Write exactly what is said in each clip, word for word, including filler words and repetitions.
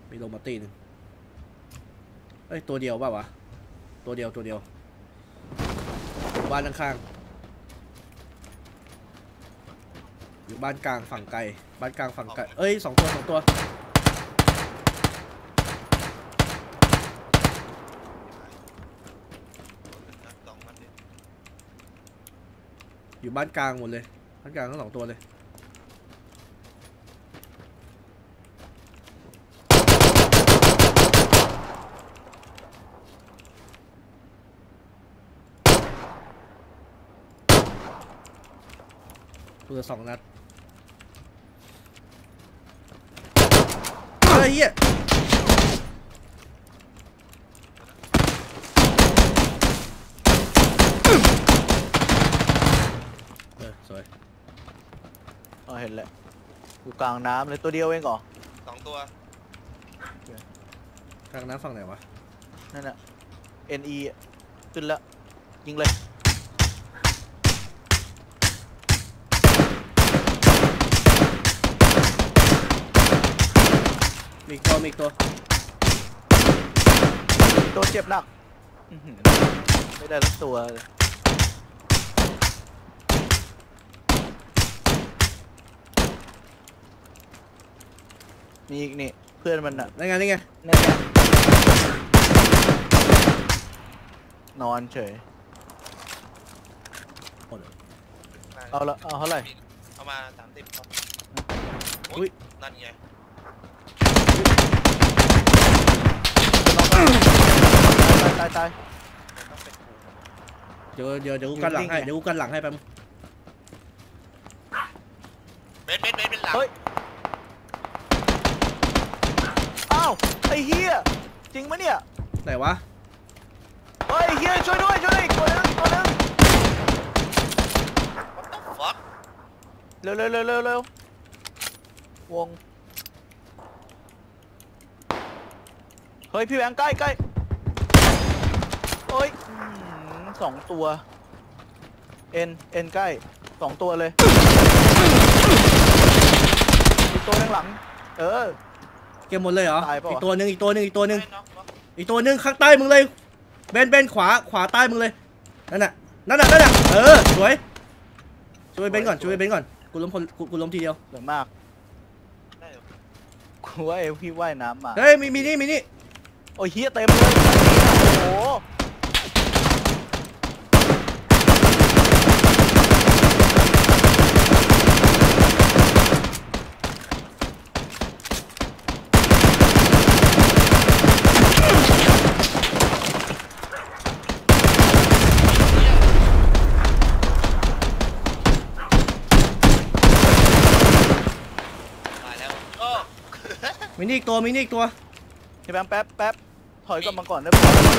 มีลงมาตีหนึ่งเอ้ยตัวเดียวเปล่าวะตัวเดียวตัวเดียวบ้านข้างๆอยู่บ้านกลางฝั่งไกลบ้านกลางฝั่งไกลเอ้ยสองตัวสองตัวอยู่บ้านกลางหมดเลยบ้านกลางทั้งสองตัวเลยตัวสองนัดเฮ้ยเหี้ยเออสวยอ๋อเห็นแล้วอยู่กลางน้ำเลยตัวเดียวเองเหรอสองตัวกลางน้ำฝั่งไหนวะนั่นน่ะ เอ็น อี ขึ้นแล้วยิงเลยมีตัวมีตัวตัวเจ็บหนักไม่ได้ทั้งตัวเลยมีอีกนี่เพื่อนมันอ่ะนั่นไงนั่นไงนั่นไงนอนเฉยเอาละเอาเท่าไหร่เอามาสามสิบครับอุ้ยนั่นไงตายตายเดี๋ยวเดี๋ยวเดี๋ยวกูกันหลังให้เดี๋ยวกูกันหลังให้แป๊บเบนเบนเบนเป็นหลังเฮ้ยอ้าวไอ้เฮียจริงไหมเนี่ยไหนวะเฮ้ยเฮียช่วยด้วยช่วยด้วยอีกตัวนึงอีกตัวนึงเร็วเร็วเร็วเร็วเร็ววงเฮ้ยพี่แบงค์ใกล้ใกล้เฮ้ยสองตัวเอ็นเอ็นใกล้สองตัวเลยอีกตัวนึงหลังเออเก็บหมดเลยเหรออีกตัวนึงอีกตัวนึงอีกตัวนึงอีกตัวนึงข้างใต้มึงเลยเบนเบนขวาขวาใต้มึงเลยนั่นน่ะนั่นน่ะนั่นน่ะเออสวยช่วยเบนก่อนช่วยเบนก่อนกูล้มคนกูล้มทีเดียวเหลือมากกูว่าเอฟพี่ว่ายน้ำมาเฮ้ยมีมีนี่มีนี่โอ้ยเฮียเต็มเลยโอ้โหมีนี่อีกตัวมีนี่อีกตัวพี่แบงค์แป๊บแป๊บถอยกลับมาก่อนได้ไหม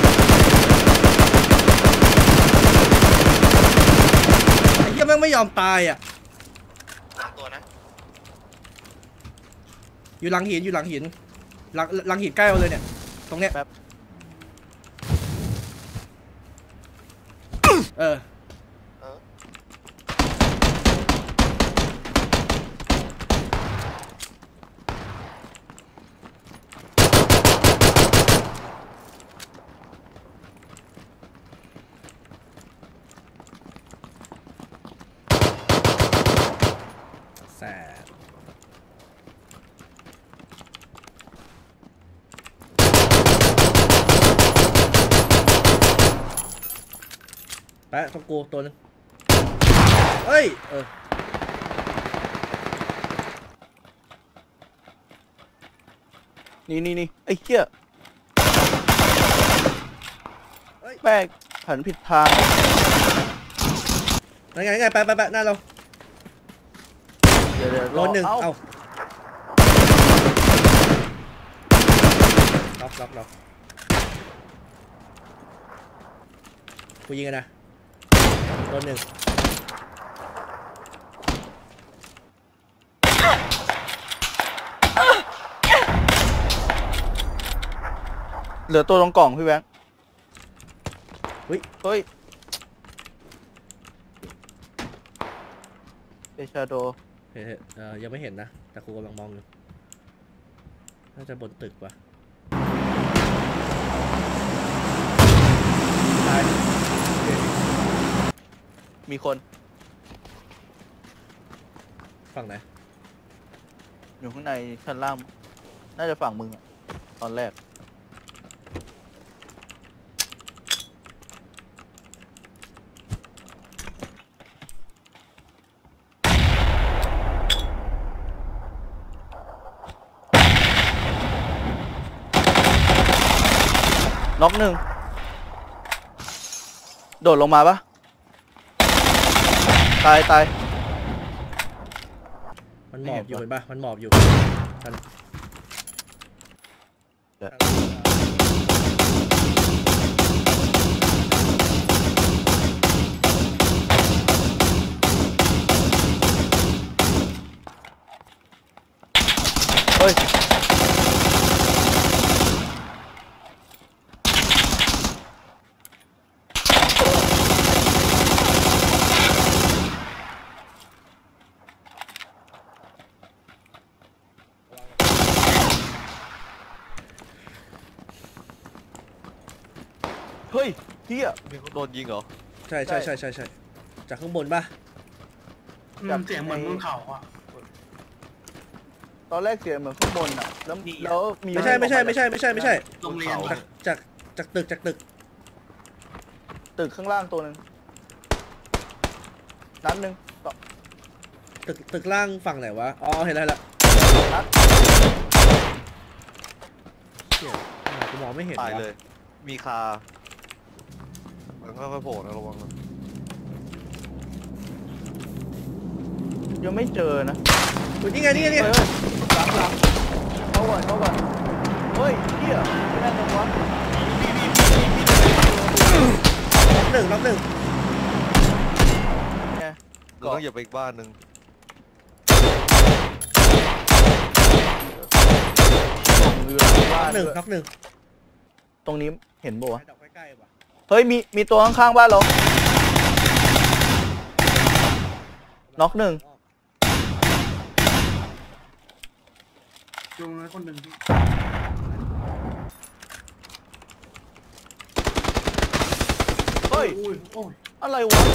ไอ้เหี้ยแม่งไม่ยอมตายอ่ะสองตัวนะอยู่หลังหินอยู่หลังหินหลังหลังหินใกล้เราเลยเนี่ยตรงเนี้ยแป๊บเออแสบแปะต้องกูตัวนึงเฮ้ยเออนี่นี่นี่ไอ้เหี้ยแป๊กหันผิดทางไงไงไปไปไปหน้าเราเดี๋ยวเดี๋ยวโดนหนึ่งเอาล็อกล็อกล็อกกูยิงกันนะโดนหนึ่งเหลือตัวตรงกล่องพี่แบงค์เฮ้ยเฮ้ยเอชาโดเห็นเออยังไม่เห็นนะแต่กูกำลังมองอยู่น่าจะบนตึกว่ะตายมีคนฝั่งไหนอยู่ข้างในชั้นล่างน่าจะฝั่งมึงอะตอนแรกน็อกหนึ่งโดดลงมาปะตายตายมันหมอบอยู่เห็นปะมันหมอบอยู่กันเฮ้ยเฮ้ยเฮียโดนยิงเหรอใช่ใช่ใช่ใช่ใช่จากข้างบนปะจับเสียงเหมือนบนเขาอ่ะตอนแรกเสียงเหมือนข้างบนอ่ะแล้วแล้วมีไม่ใช่ไม่ใช่ไม่ใช่ไม่ใช่ไม่ใช่โรงเรียนจากจากจากตึกจากตึกตึกข้างล่างตัวหนึ่งนัดหนึ่งตึกตึกล่างฝั่งไหนวะอ๋อเห็นแล้วละนัดเดี๋ยวกูมองไม่เห็นตายเลยมีคามันก็ค่อยโผล่นะระวังนะยังไม่เจอนะนี่ไงนี่ไงนี่หลังหลังเข้าก่อนเข้าก่อนเฮ้ยเฮียไม่ได้จังวะล็อกหนึ่งล็อกหนึ่งเราต้องอย่าไปอีกบ้านหนึ่งล็อกหนึ่งล็อกหนึ่งตรงนี้เห็นบ่วะเฮ้ยมีมีตัวข้างๆบ้านเราน็อกหนึ่งจูงเลยคนหนึ่งพี่เฮ้ยโอ้ยอะไรวะ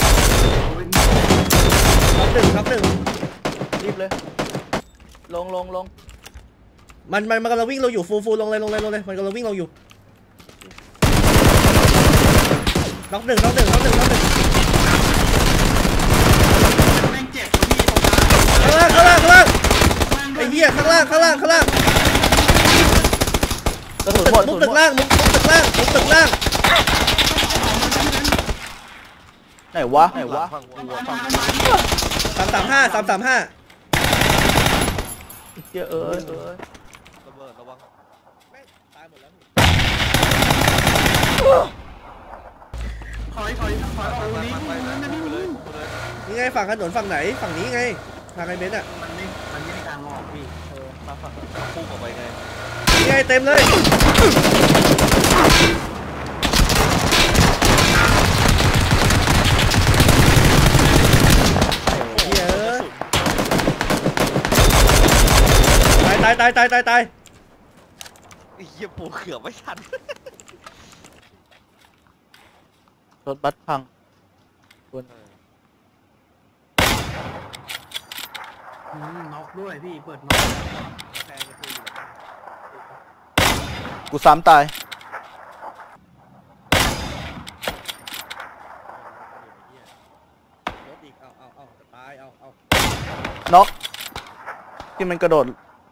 ล็อกหนึ่งล็อกหนึ่งรีบเลยลงลงลงมันมันมันกำลังวิ่งเราอยู่ฟูฟูลงเลยลงเลยลงเลยมันกำลังวิ่งเราอยู่ล็อกหนึ่งล็อกหนึ่งล็อกหนึ่งล็อกหนึ่งแม่งเจ็บพี่ตรงข้างล่างข้างล่างข้างล่างไอ้เหี้ยข้างล่างข้างล่างข้างล่างกระสุนหมดมุกตึกล่างมุกตึกล่างมุกตึกล่างไหนวะไหนวะสามสามห้าสามสามห้าเจ้าเอ้ยเอ้ยระเบิดระวังตายหมดแล้วถอยถอยถอยออกนี้นี่ไงฝั่งถนนฝั่งไหนฝั่งนี้ไงทางไอ้เบนซ์อ่ะมันไม่มันไม่ได้การออกพี่เออมาฝั่งพุ่งออกไปไงนี่ไงเต็มเลยตายตายตายตายตายไอ้เหี้ยปูเขือบไม่ทันรถบัสพังคนน็อกด้วยพี่เปิดน็อกกูซ้ำตายน็อกที่มันกระโดด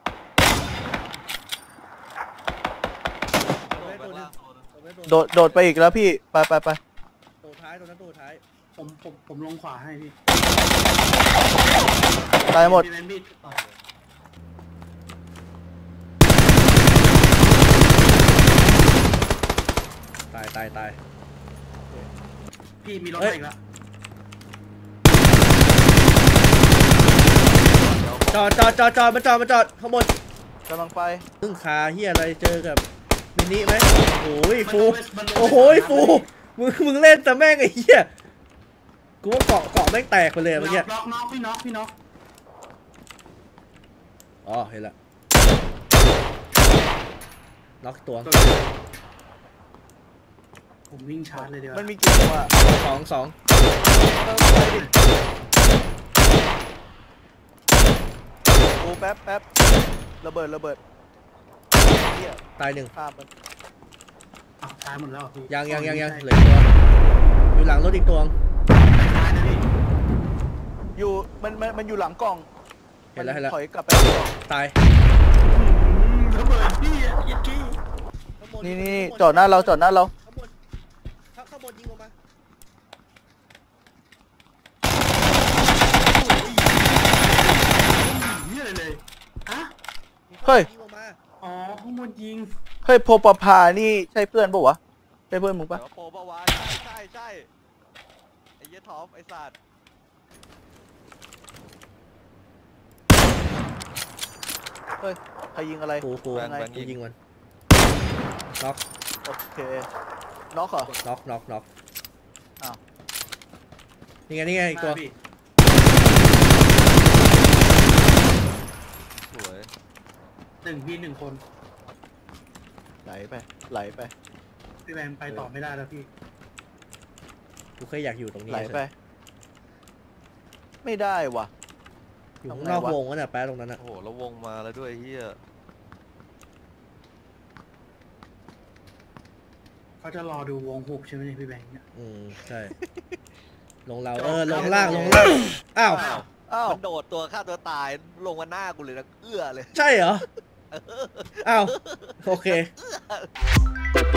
โดดโดดไปอีกแล้วพี่ไปไปไปตัวท้ายตัวนั้นตัวท้ายผมผมผมลงขวาให้พี่ตายหมดตายตายตายพี่มีรถอีกแล้วจอดจอดจอดจอดมาจอดมาจอดข้างบนกำลังไปซึ่งคาเฮียอะไรเจอกับมินิไหมโอ้ยฟูโอ้โหฟูมึงมึงเล่นแต่แม่งไอ้เหี้ยกูว่าเกาะเกาะแม่งแตกไปเลยเมื่อกี้น็อกน็อกพี่น็อกพี่น็อกอ๋อเห็นละน็อกตัวผมวิ่งชาร์จเลยเดี๋ยวมันมีกี่ตัวสองสองเออไปดิโอ้แป๊บแป๊บระเบิดระเบิดเหี้ยตายหนึ่งข้ามมันอ้าวตายหมดแล้วพี่ยังยังยังยังเหลือตัวอยู่หลังรถอีกตัวตายนะพี่อยู่มันมันมันอยู่หลังกล่องเห็นแล้วเห็นแล้วถอยกลับไปหลังกล่องตายระเบิดพี่อ่ะยัดกี้นี่นี่จอดหน้าเราจอดหน้าเราข้างบนข้างบนยิงลงมานี่อะไรเลยอะเฮ้ยยิงลงมาอ๋อข้างบนยิงเฮ้ยโพปพานี่ใช่เพื่อนปะวะใช่เพื่อนมึงปะเดี๋ยวโปรปะวะใช่ใช่ใช่ไอ้เหี้ยท็อปไอ้สัตว์เฮ้ยใครยิงอะไรกูกูยังไงกูยิงมันน็อกโอเคน็อกเหรอน็อกน็อกน็อกอ้าวนี่ไงนี่ไงอีกตัวมาพี่สวยหนึ่งพี่หนึ่งคนไหลไปไหลไปพี่แบงค์ไปต่อไม่ได้แล้วพี่กูแค่อยากอยู่ตรงนี้ไหลไป ไม่ได้ว่ะอยู่ข้างนอกทำไงวะวงนั่นน่ะแป๊ะตรงนั้นน่ะโอ้โหแล้ววงมาแล้วด้วยไอ้เฮียเขาจะรอดูวงหกใช่ไหมเนี่ยพี่แบงค์เนี่ยอืมใช่ลงเราเออลงล่างลงล่างอ้าวอ้าวมันโดดตัวฆ่าตัวตายลงมาหน้ากูเลยนะเอื้อเลยใช่เหรออ้าวโอเค